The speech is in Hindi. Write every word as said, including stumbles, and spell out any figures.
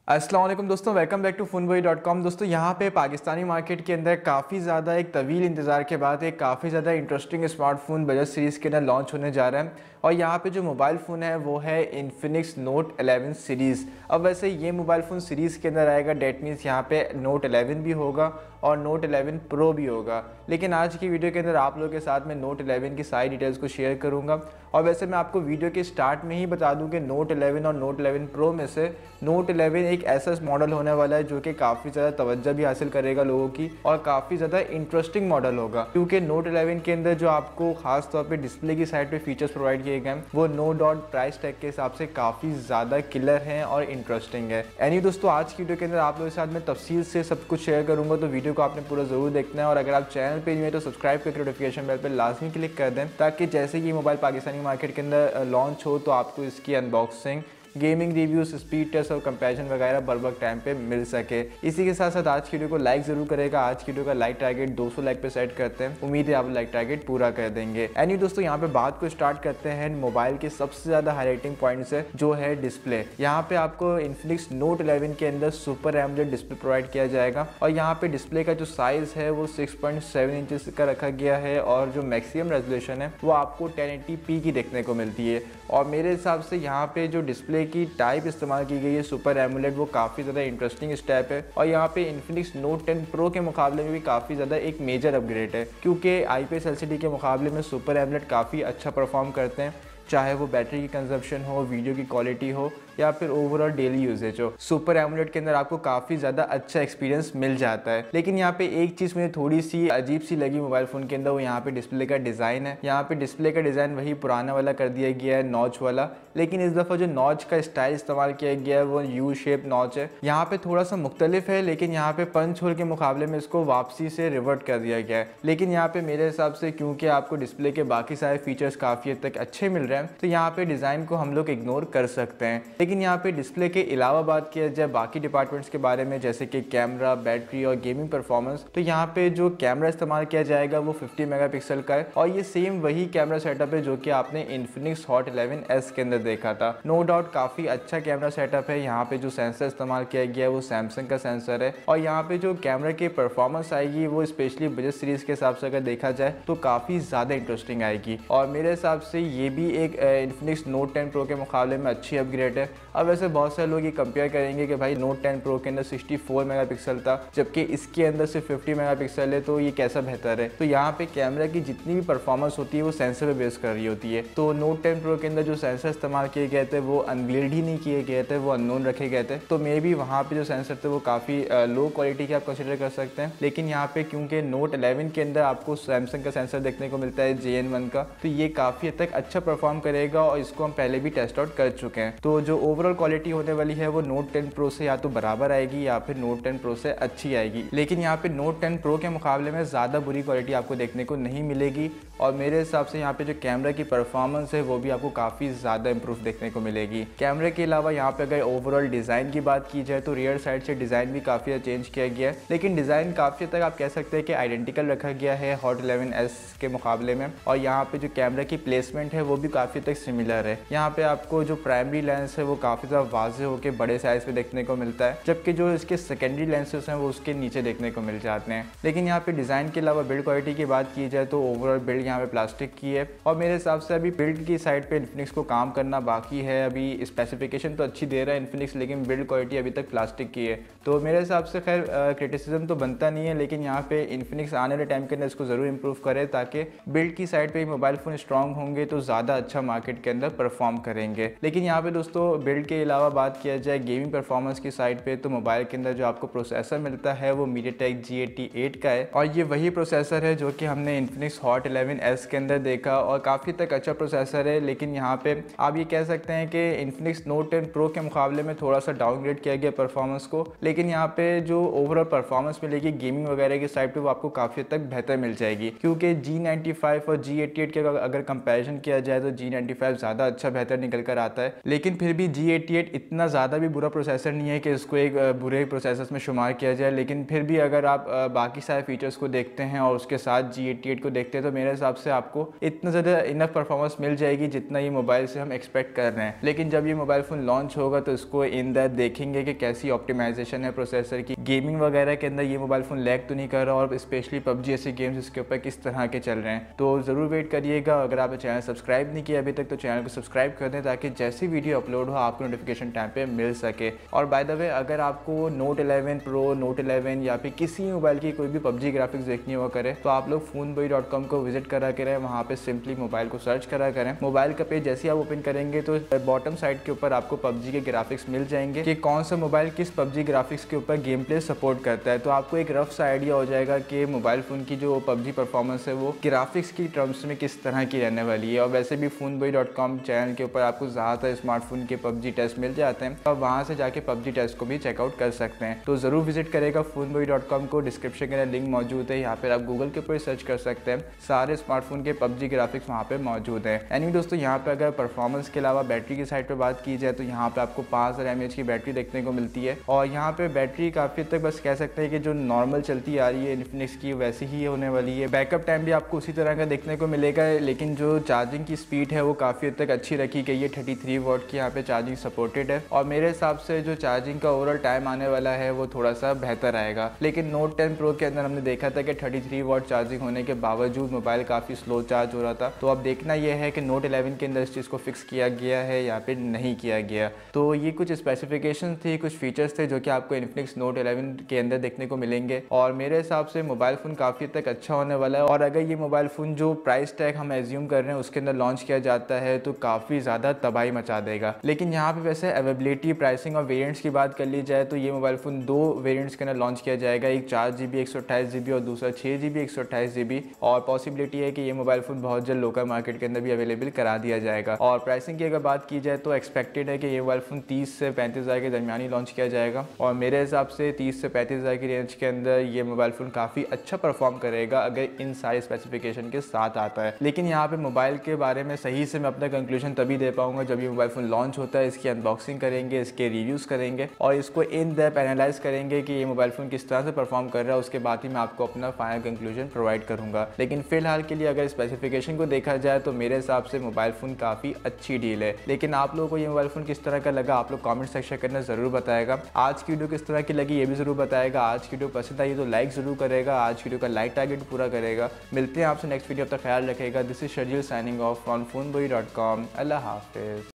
अस्सलाम वालेकुम दोस्तों, welcome back to Phoneboi dot com. दोस्तों यहाँ पे पाकिस्तानी मार्केट के अंदर काफ़ी ज़्यादा एक तवील इंतज़ार के बाद एक काफ़ी ज़्यादा इंटरेस्टिंग स्मार्टफोन बजट सीरीज़ के अंदर लॉन्च होने जा रहा है। और यहाँ पे जो मोबाइल फ़ोन है वो है इन्फिनिक्स नोट इलेवन सीरीज़। अब वैसे ये मोबाइल फ़ोन सीरीज़ के अंदर आएगा, डेट मीन्स यहाँ पे नोट इलेवन भी होगा और नोट इलेवन प्रो भी होगा। लेकिन आज की वीडियो के अंदर आप लोगों के साथ मैं नोट इलेवन की सारी डिटेल्स को शेयर करूँगा। और वैसे मैं आपको वीडियो के स्टार्ट में ही बता दूं कि नोट इलेवन और नोट इलेवन प्रो में से नोट इलेवन एक ऐसा मॉडल होने वाला है जो कि काफ़ी ज़्यादा तवज्जो भी हासिल करेगा लोगों की और काफ़ी ज़्यादा इंटरेस्टिंग मॉडल होगा, क्योंकि नोट इलेवन के अंदर जो आपको खास तौर पे डिस्प्ले की साइड पे फीचर्स प्रोवाइड किए गए हैं वो नो डाउट प्राइस टैग के हिसाब से काफ़ी ज़्यादा किलर हैं और इंटरेस्टिंग है। एनी दोस्तों, आज की वीडियो के अंदर आप लोगों के साथ मैं तफसील से सब कुछ शेयर करूँगा, तो वीडियो को आपने पूरा ज़रूर देखना है। और अगर आप चैनल पर नहीं है तो सब्सक्राइब करके नोटिफिकेशन बेल पर लाजमी क्लिक कर दें, ताकि जैसे कि मोबाइल पाकिस्तानी मार्केट के अंदर लॉन्च हो तो आपको इसकी unboxing, gaming reviews, speed test और कंपैरिजन वगैरह बर वक्त टाइम पे मिल सके। इसी के साथ साथ आज की वीडियो को लाइक जरूर करेगा। आज की वीडियो का लाइक टारगेट दो सौ लाइक पे सेट करते हैं, उम्मीद है आप लाइक टारगेट पूरा कर देंगे। एनी दोस्तों, यहाँ पे बात को स्टार्ट करते हैं मोबाइल के सबसे ज़्यादा हाईलाइटिंग पॉइंट से, जो है डिस्प्ले। यहाँ पे आपको इन्फिनिक्स नोट इलेवन के अंदर सुपर एमोलेड डिस्प्ले प्रोवाइड किया जाएगा और यहाँ पे डिस्प्ले का जो साइज है वो सिक्स पॉइंट सेवन इंचेस का रखा गया है और जो मैक्सिमम रेजोल्यूशन है वो आपको टेन एटी पी की देखने को मिलती है। और मेरे हिसाब से यहाँ पे जो डिस्प्ले की टाइप इस्तेमाल की गई है सुपर एमोलेड, वो काफ़ी ज़्यादा इंटरेस्टिंग स्टेप है। और यहाँ पे इन्फिनिक्स नोट टेन प्रो के मुकाबले में भी काफ़ी ज़्यादा एक मेजर अपग्रेड है, क्योंकि आईपीएस एलसीडी के मुकाबले में सुपर एमोलेड काफ़ी अच्छा परफॉर्म करते हैं, चाहे वो बैटरी की कंजप्शन हो, वीडियो की क्वालिटी हो या फिर ओवरऑल डेली यूजेज हो। सुपर एमोलेड के अंदर आपको काफ़ी ज़्यादा अच्छा एक्सपीरियंस मिल जाता है। लेकिन यहाँ पे एक चीज़ मुझे थोड़ी सी अजीब सी लगी मोबाइल फ़ोन के अंदर, वो यहाँ पे डिस्प्ले का डिज़ाइन है। यहाँ पे डिस्प्ले का डिज़ाइन वही पुराना वाला कर दिया गया है, नॉच वाला, लेकिन इस दफ़ा जो नॉच का स्टाइल इस्तेमाल किया गया है वो यू शेप नॉच है। यहाँ पे थोड़ा सा मुख्तलिफ है, लेकिन यहाँ पे पंच होल के मुकाबले में इसको वापसी से रिवर्ट कर दिया गया है। लेकिन यहाँ पे मेरे हिसाब से क्योंकि आपको डिस्प्ले के बाकी सारे फीचर्स काफ़ी हद तक अच्छे मिल रहे हैं, तो यहाँ पे डिज़ाइन को हम लोग इग्नोर कर सकते हैं। लेकिन यहाँ पे डिस्प्ले के अलावा बात किया जाए बाकी डिपार्टमेंट्स के बारे में, जैसे कि कैमरा, बैटरी और गेमिंग परफॉर्मेंस, तो यहाँ पे जो कैमरा इस्तेमाल किया जाएगा वो फिफ्टी मेगापिक्सल का है और ये सेम वही कैमरा सेटअप है जो कि आपने इन्फिनिक्स हॉट इलेवन एस के अंदर देखा था। नो डाउट काफ़ी अच्छा कैमरा सेटअप है। यहाँ पे जो सेंसर इस्तेमाल किया गया है वो सैमसंग का सेंसर है और यहाँ पे जो कैमरा की परफॉर्मेंस आएगी वो स्पेशली बजट सीरीज के हिसाब से अगर देखा जाए तो काफ़ी ज़्यादा इंटरेस्टिंग आएगी। और मेरे हिसाब से ये भी एक इन्फिनिक्स नोट टेन प्रो के मुकाबले में अच्छी अपग्रेड है। अब वैसे बहुत सारे लोग ये कंपेयर करेंगे कि भाई नोट टेन प्रो के अंदर सिक्सटी फोर मेगापिक्सल था जबकि इसके अंदर सिर्फ फिफ्टी मेगापिक्सल है, तो ये कैसा बेहतर है। तो यहाँ पे कैमरा की जितनी भी परफॉर्मेंस होती है वो सेंसर पे बेस कर रही होती है। तो नोट टेन प्रो के अंदर जो सेंसर इस्तेमाल किए गए थे वो अनवील्ड ही नहीं किए गए थे, वो अननोन रखे गए थे। तो मे भी वहाँ पे जो सेंसर थे वो काफ़ी लो क्वालिटी के आप कंसिडर कर सकते हैं। लेकिन यहाँ पे क्योंकि नोट इलेवन के अंदर आपको सैमसंग का सेंसर देखने को मिलता है जे एन वन का, तो ये काफ़ी हद तक अच्छा परफॉर्म करेगा और इसको हम पहले भी टेस्ट आउट कर चुके हैं। तो जो ओवरऑल क्वालिटी होने वाली है वो नोट टेन प्रो से या तो बराबर आएगी या फिर नोट टेन प्रो से अच्छी आएगी। लेकिन यहाँ पे नोट टेन प्रो के मुकाबले में ज़्यादा बुरी क्वालिटी आपको देखने को नहीं मिलेगी और मेरे हिसाब से यहाँ पे जो कैमरा की परफॉर्मेंस है वो भी आपको काफ़ी ज़्यादा इंप्रूव देखने को मिलेगी। कैमरे के अलावा यहाँ पे अगर ओवरऑल डिज़ाइन की बात की जाए तो रियर साइड से डिज़ाइन भी काफ़ी चेंज किया गया है, लेकिन डिज़ाइन काफ़ी तक आप कह सकते हैं कि आइडेंटिकल रखा गया है हॉट इलेवन एस के मुकाबले में। और यहाँ पे जो कैमरा की प्लेसमेंट है वो भी काफ़ी तक सिमिलर है। यहाँ पे आपको जो प्राइमरी लेंस है वो काफ़ी ज़्यादा वाज़ेह होकर बड़े साइज़ पे देखने को मिलता है, जबकि जो इसके सेकेंडरी लेंसेज हैं वो उसके नीचे देखने को मिल जाते हैं। लेकिन यहाँ पे डिज़ाइन के अलावा बिल्ड क्वालिटी की बात की जाए तो ओवरऑल बिल्ड यहाँ पे प्लास्टिक की है और मेरे हिसाब से अभी बिल्ड की साइड पे इन्फिनिक्स को काम करना बाकी है। अभी स्पेसिफिकेशन तो अच्छी दे रहा है इन्फिनिक्स, लेकिन बिल्ड क्वालिटी अभी तक प्लास्टिक की है। तो मेरे हिसाब से खैर क्रिटिसिज्म तो बनता नहीं है, लेकिन यहाँ पे इन्फिनिक्स आने वाले टाइम के अंदर इसको ज़रूर इंप्रूव करे ताकि बिल्ड की साइड पर मोबाइल फ़ोन स्ट्रॉन्ग होंगे तो ज़्यादा अच्छा मार्केट के अंदर परफॉर्म करेंगे। लेकिन यहाँ पे दोस्तों बिल्ड के अलावा बात किया जाए गेमिंग परफॉर्मेंस की साइड पे, तो मोबाइल के अंदर जो आपको प्रोसेसर मिलता है वो मीडियाटेक जी एटी एट का है और ये वही प्रोसेसर है जो कि हमने इन्फिनिक्स हॉट इलेवन एस के अंदर देखा और काफ़ी तक अच्छा प्रोसेसर है। लेकिन यहाँ पे आप ये कह सकते हैं कि इन्फिनिक्स नोट टेन प्रो के मुकाबले में थोड़ा सा डाउनग्रेड किया गया परफॉर्मेंस को, लेकिन यहाँ पे जो ओवरऑल परफॉर्मेंस मिलेगी गेमिंग वगैरह की साइड पे वो आपको काफ़ी तक बेहतर मिल जाएगी, क्योंकि जी नाइन्टी फाइव और जी एटी एट के अगर कंपेरिजन किया जाए तो जी नाइन्टी फाइव ज़्यादा अच्छा बेहतर निकल कर आता है। लेकिन फिर भी जी एटी एट इतना ज़्यादा भी बुरा प्रोसेसर नहीं है कि इसको एक बुरे प्रोसेसर में शुमार किया जाए, लेकिन फिर भी अगर आप बाकी सारे फीचर्स को देखते हैं और उसके साथ जी एटी एट को देखते हैं तो मेरे हिसाब से आपको इतना ज़्यादा इनफ परफॉर्मेंस मिल जाएगी जितना ये मोबाइल से हम एक्सपेक्ट कर रहे हैं। लेकिन जब ये मोबाइल फ़ोन लॉन्च होगा तो इसको इन डेप्थ देखेंगे कि कैसी ऑप्टिमाइजेशन है प्रोसेसर की, गेमिंग वगैरह के अंदर ये मोबाइल फ़ोन लैग तो नहीं कर रहा और स्पेशली पबजी ऐसे गेम्स इसके ऊपर किस तरह के चल रहे हैं। तो ज़रूर वेट करिएगा। अगर आपने चैनल सब्सक्राइब नहीं किया अभी तक तो चैनल को सब्सक्राइब कर दें ताकि जैसी वीडियो अपलोड हो आपको नोटिफिकेशन टाइम पे मिल सके। और बाय द वे, अगर आपको Note eleven pro, Note eleven या फिर किसी मोबाइल की कोई भी पबजी ग्राफिक्स देखनी हुआ करे तो आप लोग फोनबोई डॉट कॉम को विजिट करा करें। वहाँ पे सिंपली मोबाइल को सर्च करा करें। मोबाइल का पेज जैसे आप ओपन करेंगे तो बॉटम साइड के ऊपर आपको पबजी के ग्राफिक्स मिल जाएंगे कि कौन सा मोबाइल किस पबजी ग्राफिक्स के ऊपर गेम प्ले सपोर्ट करता है। तो आपको एक रफ सा आइडिया हो जाएगा कि मोबाइल फ़ोन की जो पबजी परफॉर्मेंस है वो ग्राफिक्स की टर्म्स में किस तरह की रहने वाली है। और वैसे भी फोनबोई डॉट कॉम चैनल के ऊपर आपको ज़्यादातर स्मार्टफोन के पबजी टेस्ट मिल जाते हैं और वहाँ से जाके पबजी टेस्ट को भी चेकआउट कर सकते हैं। तो ज़रूर विजिट करेगा फोनबोई डॉट कॉम को। डिस्क्रिप्शन के अंदर लिंक मौजूद है, यहाँ पर आप गूगल के ऊपर सर्च कर सकते हैं। सारे स्मार्टफोन के पबजी ग्राफिक्स वहाँ पे मौजूद हैं। एनी दोस्तों, यहाँ पे अगर परफॉर्मेंस के अलावा बैटरी की साइड पे बात की जाए तो यहाँ पे आपको पाँच हज़ार एम एच की बैटरी देखने को मिलती है और यहाँ पे बैटरी काफ़ी तक बस कह सकते हैं कि जो नॉर्मल चलती आ रही है इन्फिनिक्स की वैसी ही होने वाली है। बैकअप टाइम भी आपको उसी तरह का देखने को मिलेगा, लेकिन जो चार्जिंग की स्पीड है वो काफ़ी हद तक अच्छी रखी गई है। थर्टी थ्री वॉट की यहाँ पे चार्जिंग सपोर्टेड है और मेरे हिसाब से जो चार्जिंग का ओवरऑल टाइम आने वाला है वो थोड़ा सा बेहतर आएगा। लेकिन नोट टेन प्रो के अंदर हमने देखा था कि थर्टी थ्री वॉट चार्जिंग होने के बावजूद मोबाइल काफ़ी स्लो चार्ज हो रहा था। तो अब देखना यह है कि नोट इलेवन के अंदर इस चीज़ को फिक्स किया गया है या फिर नहीं किया गया। तो ये कुछ स्पेसिफिकेशन थी, कुछ फीचर्स थे जो कि आपको इन्फिनिक्स नोट इलेवन के अंदर देखने को मिलेंगे और मेरे हिसाब से मोबाइल फ़ोन काफ़ी तक अच्छा होने वाला है। और अगर ये मोबाइल फ़ोन जो प्राइस टैग हम एज्यूम कर रहे हैं उसके अंदर लॉन्च किया जाता है तो काफ़ी ज़्यादा तबाही मचा देगा। लेकिन यहाँ पे वैसे अवेलेबिलिटी, प्राइसिंग और वेरिएंट्स की बात कर ली जाए तो ये मोबाइल फ़ोन दो वेरिएंट्स के अंदर लॉन्च किया जाएगा, एक चार जी बी एक सौ अट्ठाईस जी बी और दूसरा छः जी बी एक सौ अट्ठाईस जी बी। और पॉसिबिलिटी है कि ये मोबाइल फ़ोन बहुत जल्द लोकल मार्केट के अंदर भी अवेलेबल करा दिया जाएगा। और प्राइसिंग की अगर बात की जाए तो एक्सपेक्टेड है कि ये मोबाइल फ़ोन तीस से पैंतीस हज़ार के दरमियान ही लॉन्च किया जाएगा और मेरे हिसाब से तीस से पैंतीस हज़ार की रेंज के अंदर ये मोबाइल फ़ोन काफ़ी अच्छा परफॉर्म करेगा अगर इन सारे स्पेसिफिकेशन के साथ आता है। लेकिन यहाँ पे मोबाइल के बारे में सही से मैं अपना कंक्लूजन तभी दे पाऊंगा जब ये मोबाइल फ़ोन लॉन्च होता है, इसकी अनबॉक्सिंग करेंगे, इसके रिव्यूज़ करेंगे और इसको इन डेप्थ एनालाइज करेंगे कि ये मोबाइल फ़ोन किस तरह से परफॉर्म कर रहा है। उसके बाद ही मैं आपको अपना फाइनल कंक्लूजन प्रोवाइड करूँगा। लेकिन फिलहाल के लिए अगर स्पेसिफिकेशन को देखा जाए तो मेरे हिसाब से मोबाइल फ़ोन काफ़ी अच्छी डील है। लेकिन आप लोगों को ये मोबाइल फ़ोन किस तरह का लगा आप लोग कमेंट सेक्शन के अंदर ज़रूर बताएगा। आज की वीडियो किस तरह की लगी ये भी ज़रूर बताएगा। आज की वीडियो पसंद आई तो लाइक ज़रूर करेगा, आज की वीडियो का लाइक टारगेट पूरा करेगा। मिलते हैं आपसे नेक्स्ट वीडियो, अब तक ख्याल रखेगा। This is schedule signing off on Phoneboi dot com. अल्लाह हाफिज़।